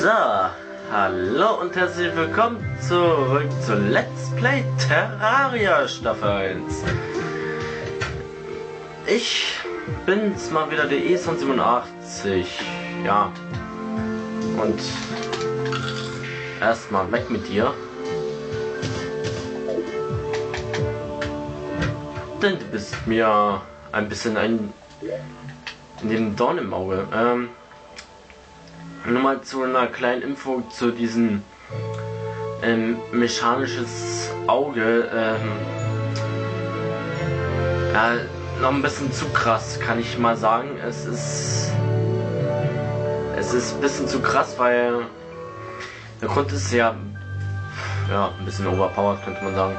So, hallo und herzlich willkommen zurück zu Let's Play Terraria Staffel 1. Ich bin's mal wieder, der E87. Ja. Und erstmal weg mit dir. Denn du bist mir ein bisschen in dem Dorn im Auge. Nur mal zu einer kleinen Info zu diesem mechanisches Auge. Ja, noch ein bisschen zu krass, kann ich mal sagen. Es ist ein bisschen zu krass, weil der Grund ist ja ein bisschen overpowered, könnte man sagen.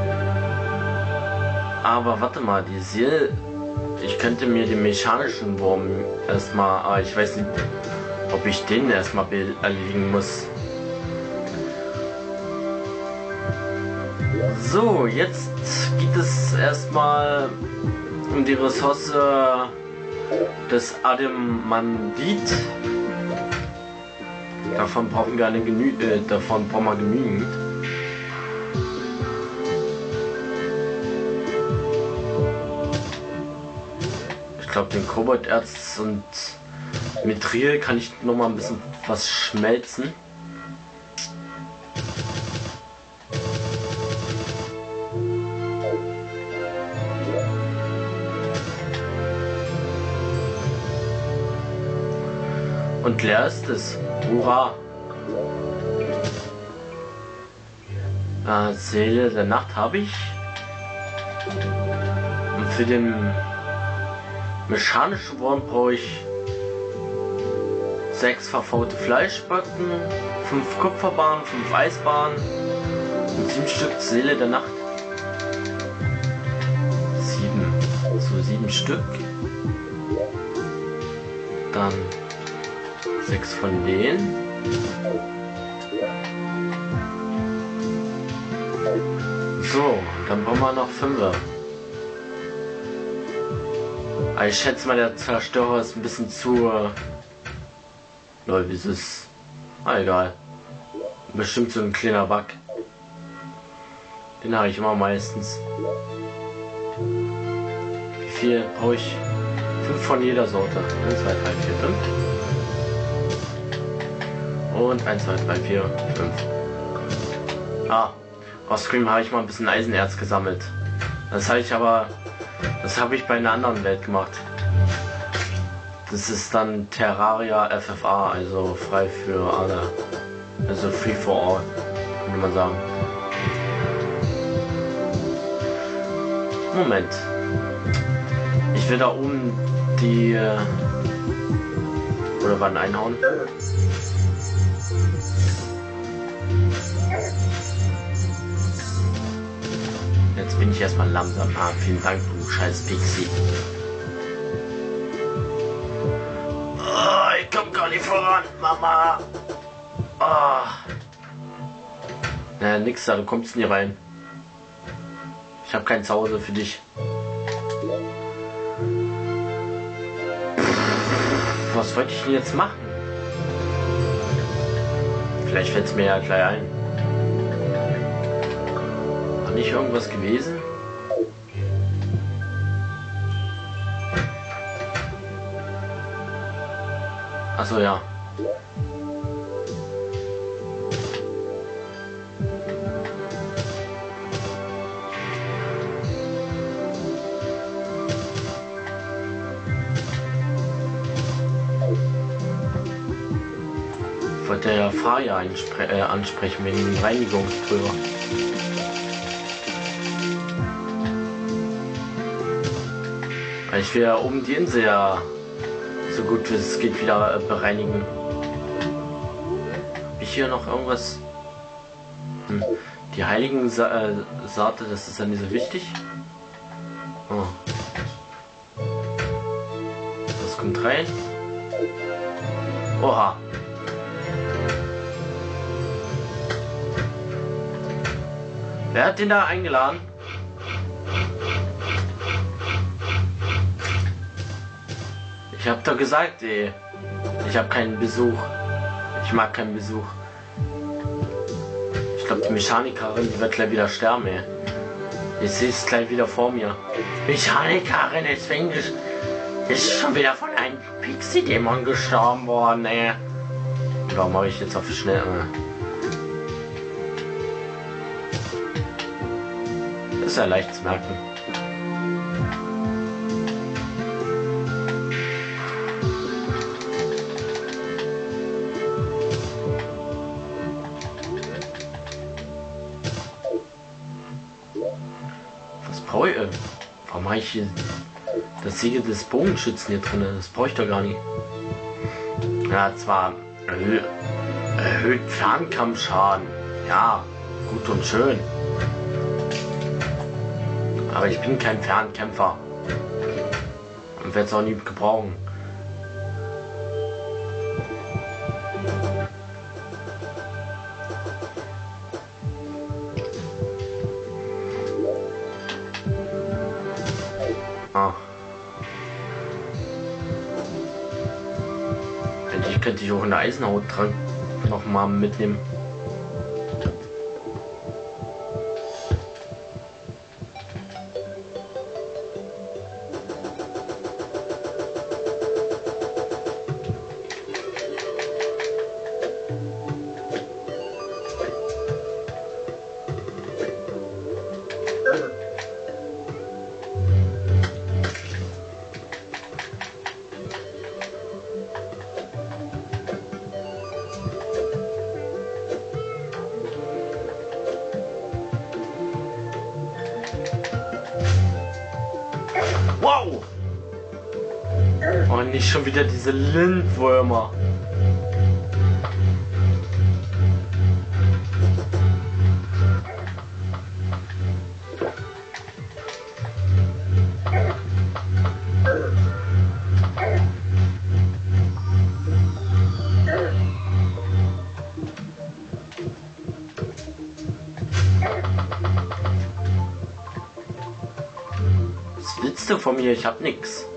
Aber warte mal, die Seele, ich könnte mir den mechanischen Wurm erstmal, ich weiß nicht, ob ich den erstmal erledigen muss. So, jetzt geht es erstmal um die Ressource des Adamandit. Davon brauchen wir genügend. Ich glaube, den Kobolderz und Mithril kann ich noch mal ein bisschen was schmelzen. Und leer ist es. Hurra! Seele der Nacht habe ich. Und für den mechanischen Wurm brauche ich 6 verfaulte Fleischböcken, 5 Kupferbahnen, 5 Eisbahnen und 7 Stück Seele der Nacht. 7 Stück. Dann 6 von denen. So, dann brauchen wir noch 5. Aber ich schätze mal, der Zerstörer ist ein bisschen zu... Lol, wie ist es? Egal. Bestimmt so ein kleiner Bug. Den habe ich immer meistens. Wie viel brauche ich? 5 von jeder Sorte. 1, 2, 3, 4, 5. Und 1, 2, 3, 4, 5. Offscreen habe ich mal ein bisschen Eisenerz gesammelt. Das habe ich bei einer anderen Welt gemacht. Das ist dann Terraria FFA, also frei für alle. Also free for all, könnte man sagen. Moment. Ich will da oben die... Oder wann einhauen? Jetzt bin ich erstmal langsam. Vielen Dank, du scheiß Pixie. Ich komm gar nicht voran, Mama. Naja, nix da, du kommst nie rein. Ich habe kein Zuhause für dich. Was wollte ich denn jetzt machen? Vielleicht fällt es mir ja gleich ein. War nicht irgendwas gewesen? Achso, ja. Ich wollte ja Faria ansprechen wegen dem Reinigungsprüfer. Ich will ja oben die Insel ja so gut wie es geht wieder bereinigen. Hab ich hier noch irgendwas? Die heiligen Saate, das ist ja nicht so wichtig. Das kommt rein. Oha. Wer hat den da eingeladen? Ich hab doch gesagt, ey. Ich habe keinen Besuch. Ich mag keinen Besuch. Ich glaube, die Mechanikerin, die wird gleich wieder sterben, ey. Ich sehe es gleich wieder vor mir. Mechanikerin ist schon wieder von einem Pixie-Dämon gestorben worden, ey. Warum mache ich jetzt auf schnell? Das ist ja leicht zu merken. Was brauche ich? Warum habe ich hier das Siegel des Bogenschützen hier drin? Das brauche ich doch gar nicht. Ja, zwar erhöht Fernkampfschaden. Ja, gut und schön. Aber ich bin kein Fernkämpfer. Und werde es auch nie gebrauchen. Ah. Endlich könnte ich auch eine Eisenhauttrank noch mal mitnehmen. Wow! Und nicht schon wieder diese Lindwürmer. Was willst du von mir? Ich hab nix.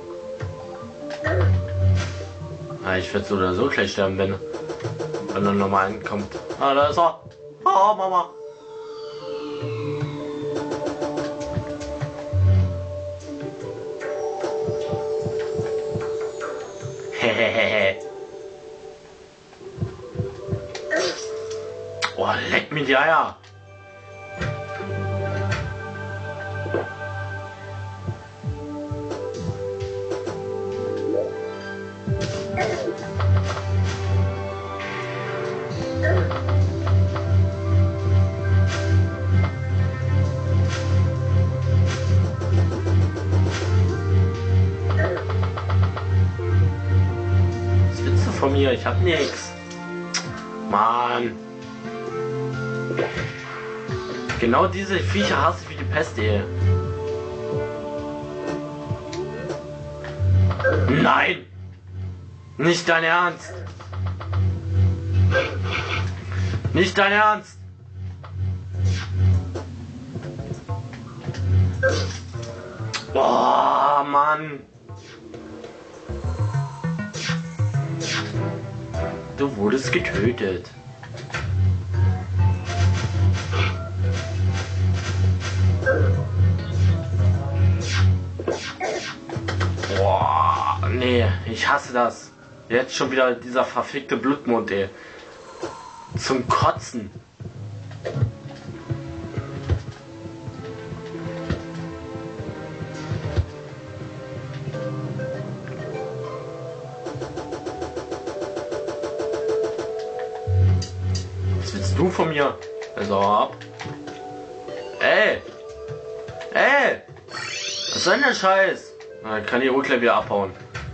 Ah, ich werde so oder so gleich sterben, wenn er nochmal ankommt. Ah, da ist er. Oh, Mama. Hehehe. Oh, leck mir die Eier. Was willst du von mir? Ich hab nix. Mann. Genau diese Viecher hasse ich wie die Pest, ey. Nein! Nicht dein Ernst! Nicht dein Ernst! Boah, Mann! Du wurdest getötet. Boah, nee, ich hasse das. Jetzt schon wieder dieser verfickte Blutmond, ey. Zum Kotzen. Was willst du von mir? Also ab. Ey! Ey! Was soll denn der Scheiß? Na, kann die Urkleber wieder abhauen.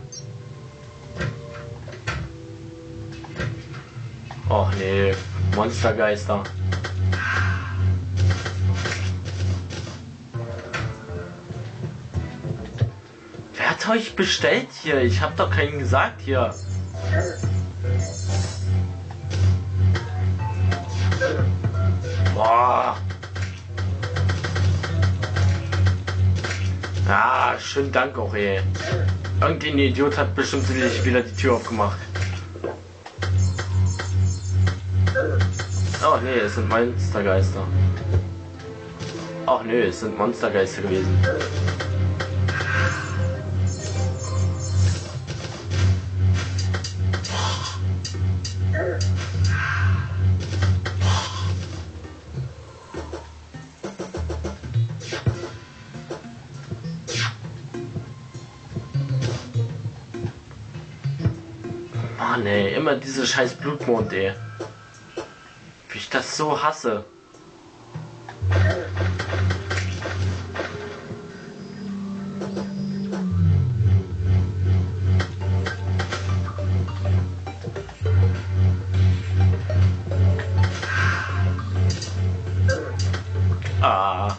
Och nee, Monstergeister. Wer hat euch bestellt hier? Ich hab doch keinen gesagt hier. Boah. Ah, schönen Dank auch, ey. Irgendein Idiot hat bestimmt wieder die Tür aufgemacht. Oh nee, es sind Monstergeister. Ach nö, es sind Monstergeister gewesen. Mann ey, immer diese scheiß Blutmond ey. Wie ich das so hasse. Ah.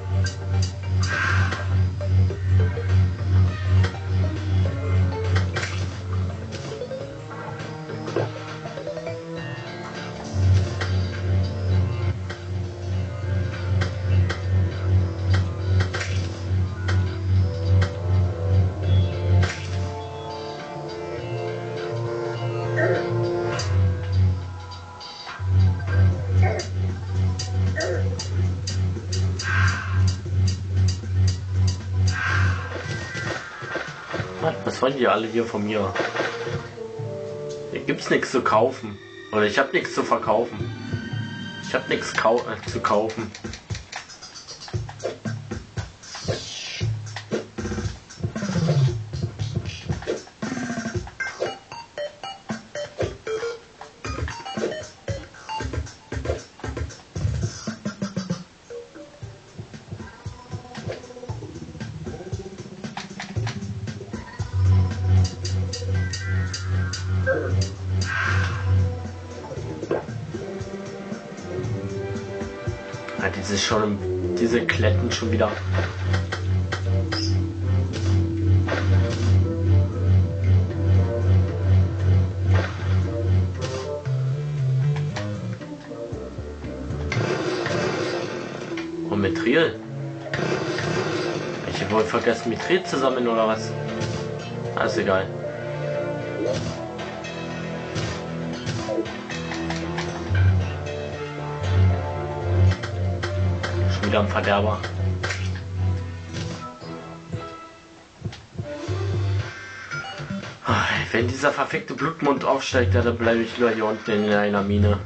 Was wollen die alle hier von mir? Hier gibt's nichts zu kaufen. Oder ich hab nichts zu verkaufen. Ich hab nichts zu kaufen. Ja, diese Kletten schon wieder. Und Mithril? Ich habe wohl vergessen, Mithril zu sammeln oder was? Alles egal. Wieder ein Verderber. Wenn dieser verfickte Blutmond aufsteigt, dann bleibe ich lieber hier unten in einer Mine.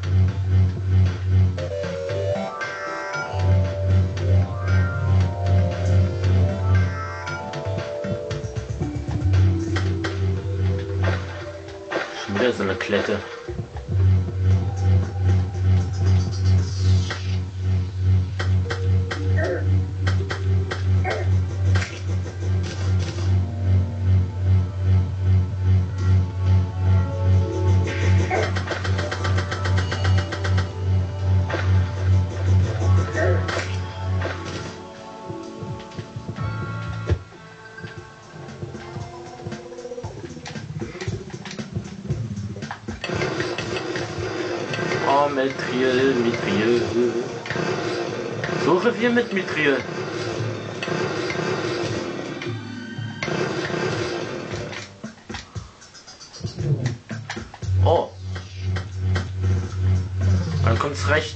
Schon wieder so eine Klette. Oh, Mithril. Suche wir mit Mithril. Oh. Dann kommt's recht.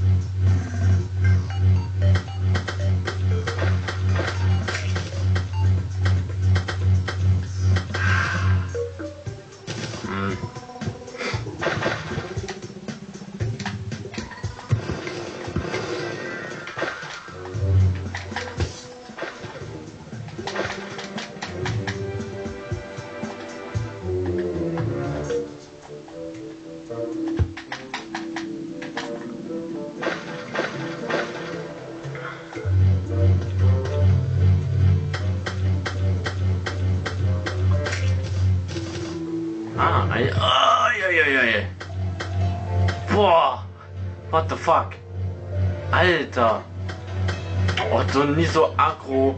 Boah, what the fuck? Alter. Oh, so nicht so aggro.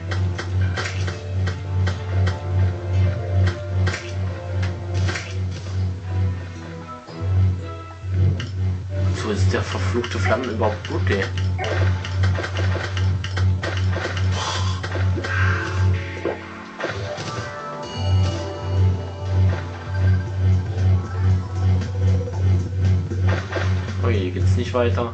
So ist der verfluchte Flammen überhaupt gut, ey. hier geht's nicht weiter.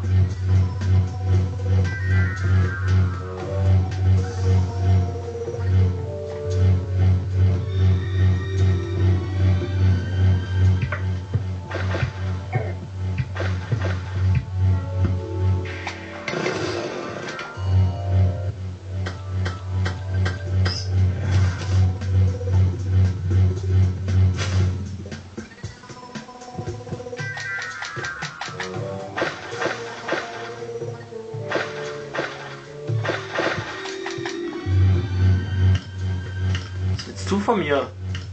Du von mir.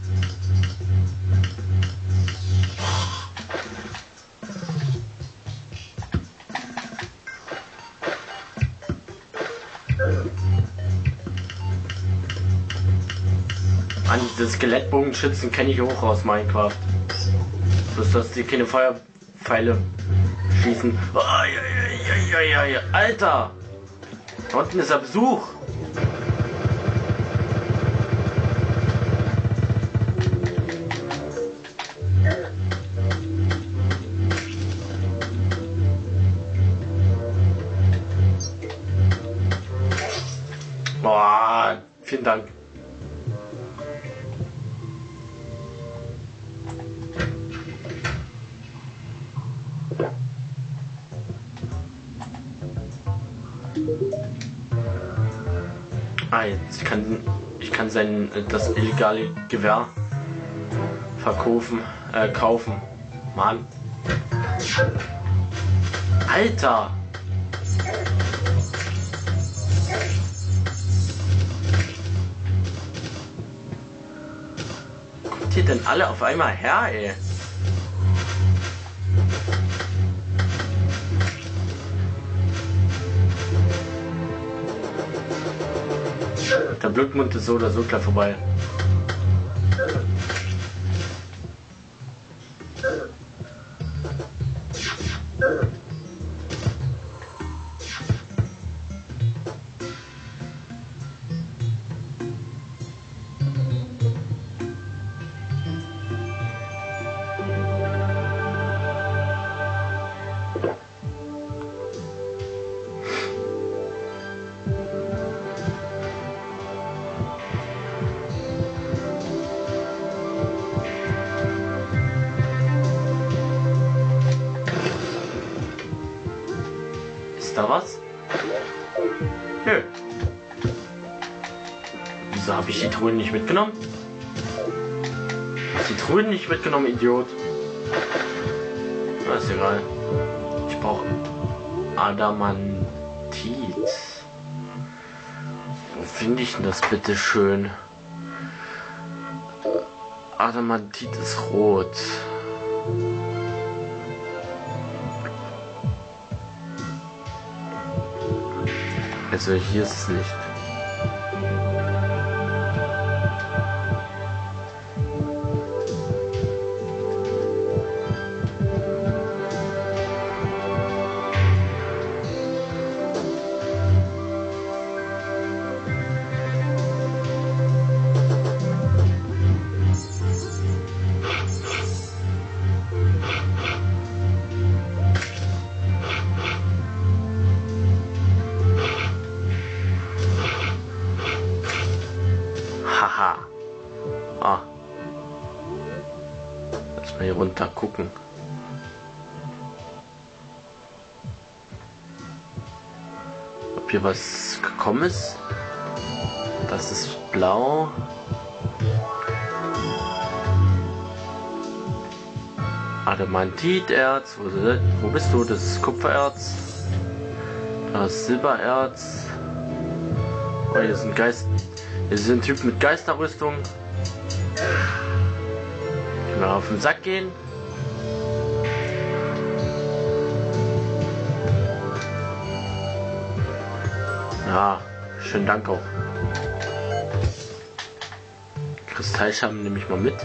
An diese Skelettbogenschützen kenne ich auch aus Minecraft. Bloß dass die keine Feuerpfeile schießen. Oh, ja. Alter! Da unten ist der Besuch. Boah, vielen Dank. Ah, jetzt ich kann das illegale Gewehr kaufen. Mann. Alter! Kommt ihr denn alle auf einmal her, ey? Der Blutmund ist so oder so gleich vorbei. Ist da was? Nö. Wieso habe ich die Truhen nicht mitgenommen? Hast die Truhen nicht mitgenommen, Idiot? Na, ist egal. Ich brauche Adamantit. Wo finde ich denn das bitte schön? Adamantit ist rot. Also hier ist es nicht. Haha. Ah. Lass mal hier runter gucken. Ob hier was gekommen ist. Das ist blau. Adamantiterz. Wo bist du? Das ist Kupfererz. Da ist Silbererz. Oh, hier ist ein Geist. Hier ist ein Typ mit Geisterrüstung. Ich will auf den Sack gehen. Ja, schönen Dank auch. Kristallschaben nehme ich mal mit.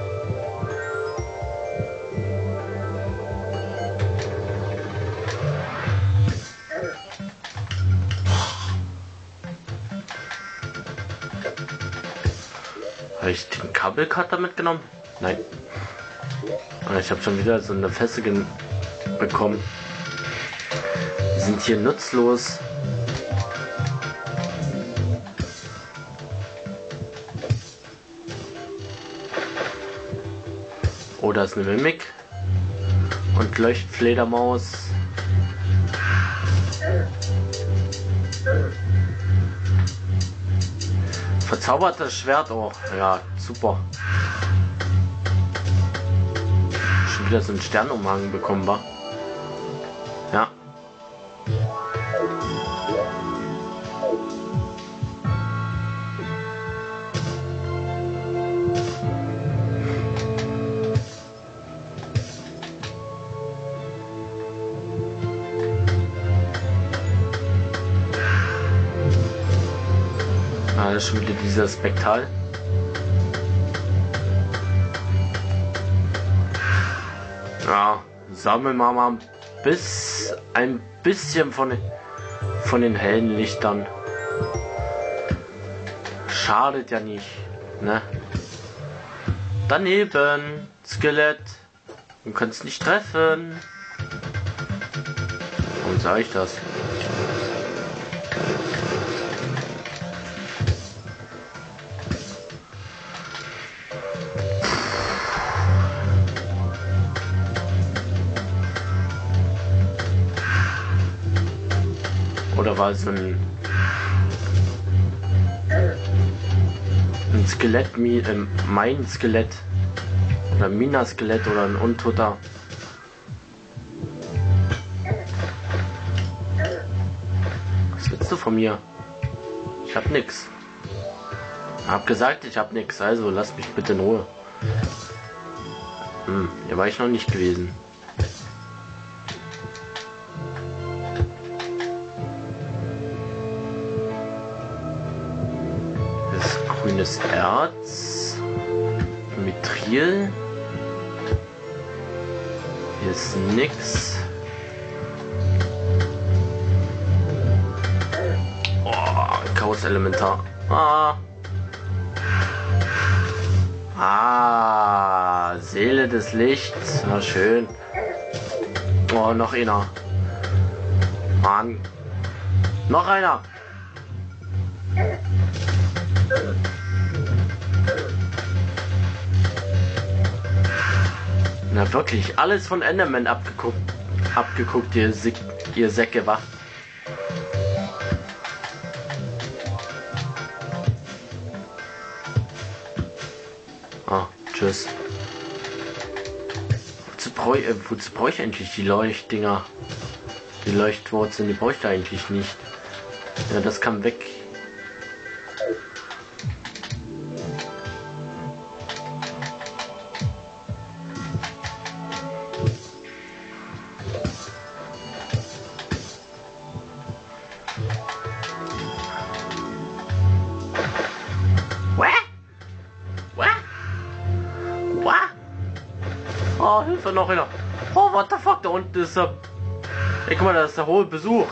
Habe ich den Kabelcutter mitgenommen? Nein. Ich habe schon wieder so eine Fessel bekommen. sind hier nutzlos. Oh, da ist eine Mimik. Und Leuchtfledermaus. Verzaubertes Schwert, oh, ja, super. Schon wieder so einen Sternumhang bekommen, wa? Ja. Ah, das ist schon wieder dieser Spektal. Ja, sammeln wir mal ein bisschen von den hellen Lichtern. Schadet ja nicht, ne? Daneben, Skelett. Du kannst nicht treffen. Warum sage ich das? Oder war es ein Skelett, mein Skelett oder Mina-Skelett oder ein Untoter? Was willst du von mir? Ich hab nix. Hab gesagt, ich hab nix, also lass mich bitte in Ruhe. Hier war ich noch nicht gewesen. Grünes Erz, Mithril, hier ist nix. Oh, Chaos Elementar. Seele des Lichts, na schön. Oh, noch einer. Mann, noch einer. Na wirklich, alles von Enderman abgeguckt, ihr Säcke, wa? Ah, tschüss. Wozu brauche ich eigentlich die Leuchtdinger? Die Leuchtwurzeln, die brauche ich da eigentlich nicht. Ja, das kann weg. Oh, Hilfe, noch einer. Oh, what the fuck, da unten ist er. Ey, guck mal, da ist der hohe Besuch.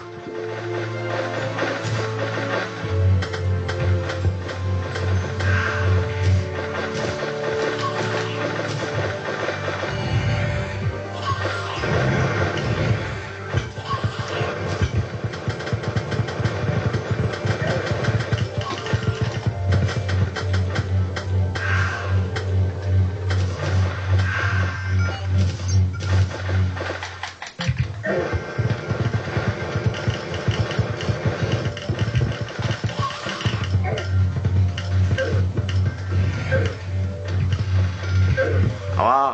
Aua.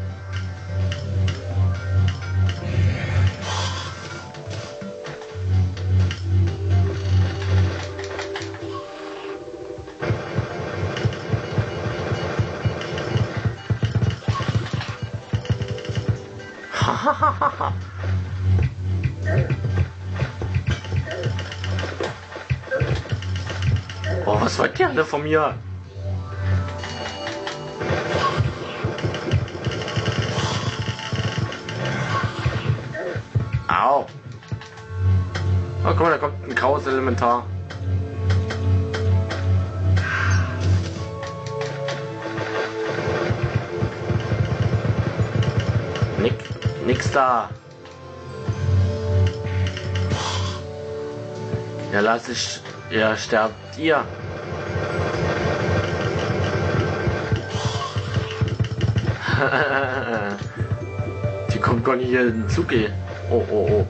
Oh, was wollt ihr alle von mir? Au. Oh, guck mal, da kommt ein graues Elementar. Nix da. Ja, lass ich. Ja, sterbt ihr. Die kommt gar nicht hier in den Zug. Oh, oh, oh.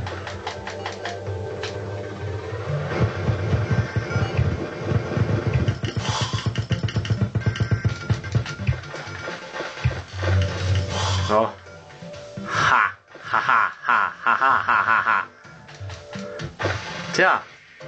So. Ha, ha, ha, ha, ha, ha, ha, ha, ha. Tja.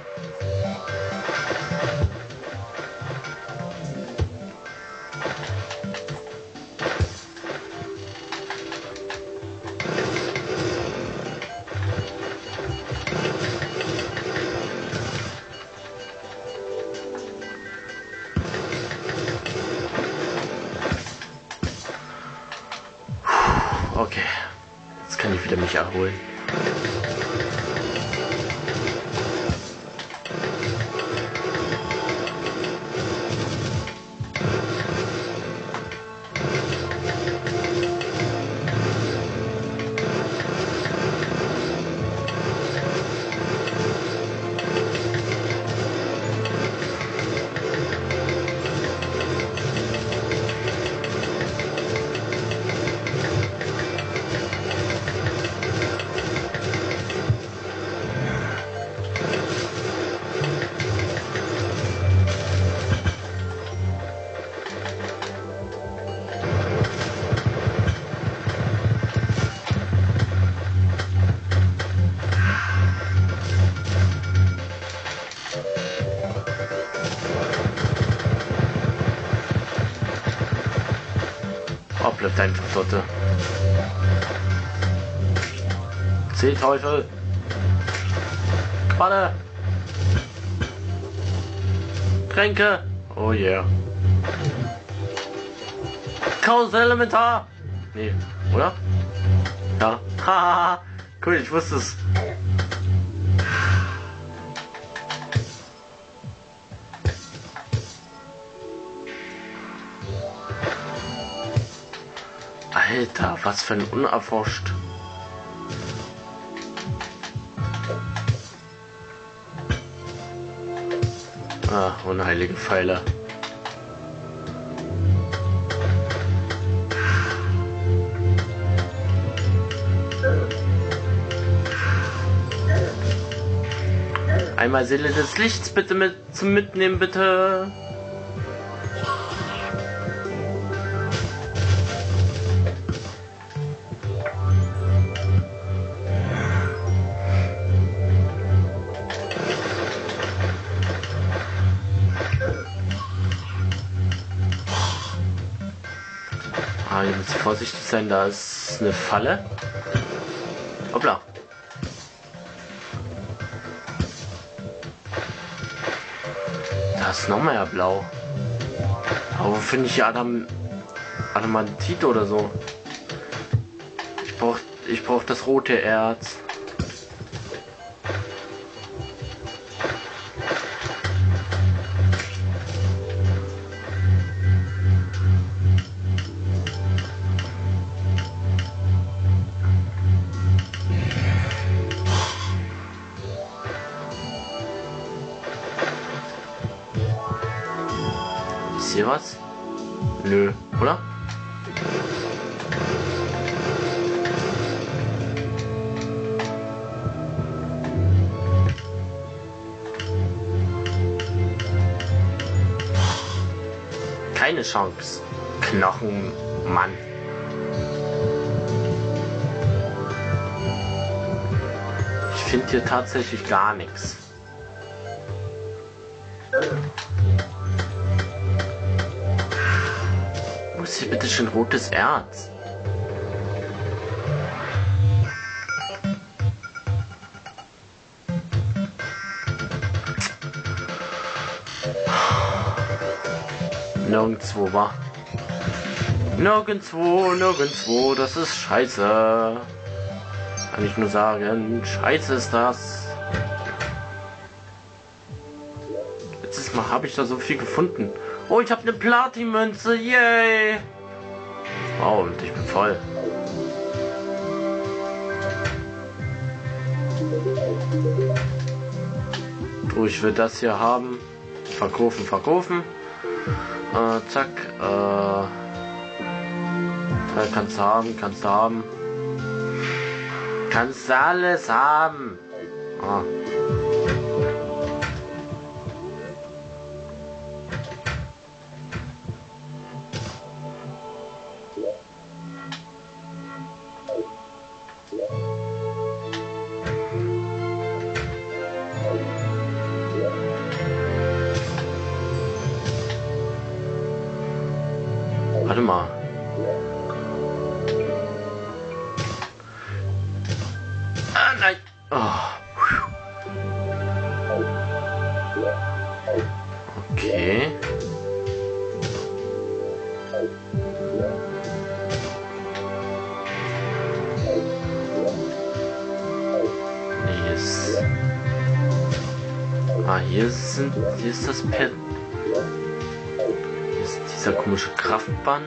Okay, jetzt kann ich wieder mich erholen. Oh, bleibt einfach dort. Seeteufel! Qualle! Tränke! Oh yeah. Chaos Elementar! Nee, oder? Ja. Haha! Cool, ich wusste es. Alter, was für ein unerforscht. Ah, unheilige Pfeile. Einmal Seele des Lichts bitte zum Mitnehmen, bitte. Ah, ihr müsst vorsichtig sein, da ist eine Falle. Hoppla. Da ist noch mehr blau. Aber wo finde ich Adamantit oder so? Ich brauch das rote Erz. Ist hier was? Nö, oder? Keine Chance. Knochenmann. Ich finde hier tatsächlich gar nichts. Wo ist hier bitte schon rotes Erz? Nirgendwo, wa? Nirgendwo, das ist scheiße. Kann ich nur sagen, scheiße ist das. Letztes Mal habe ich da so viel gefunden. Oh, ich habe eine Platin-Münze, yay! Wow, und ich bin voll. Oh, ich will das hier haben. Verkaufen, verkaufen. Zack. Kannst du haben, kannst du haben. Kannst du alles haben. Ah. Warte mal. Ah, nein. Oh. Okay. Hier ist... Ah, hier ist das Pad. Hier ist dieser komische Kraftband.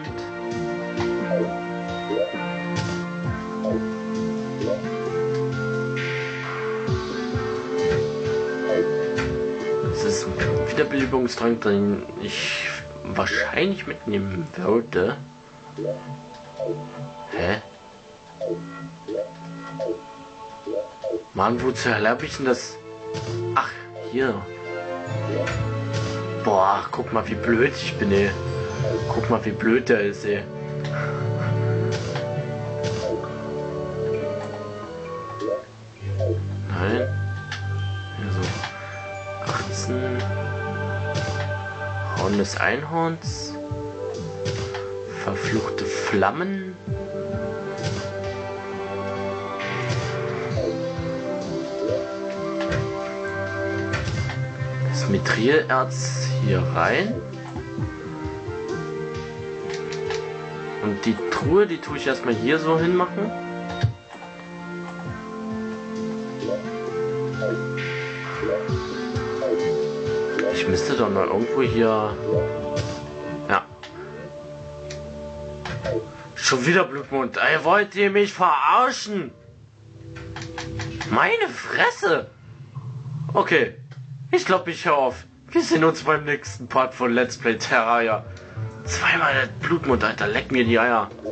Das ist ein Wiederbelebungstrank, den ich wahrscheinlich mitnehmen würde. Hä? Mann, wozu habe ich denn das? Ach, hier. Boah, guck mal, wie blöd ich bin, ey. Guck mal, wie blöd der ist, ey. Nein. Hier so. 18. Horn des Einhorns. Verfluchte Flammen. Das Mithril-Erz hier rein. Und die Truhe, die tue ich erstmal hier so hinmachen. Ich müsste doch noch irgendwo hier... Ja. Schon wieder Blutmond. Ey, wollt ihr mich verarschen? Meine Fresse! Okay. Ich glaube, ich höre auf. Wir sehen uns beim nächsten Part von Let's Play Terraria. Zweimal der Blutmond, Alter. Leck mir die Eier.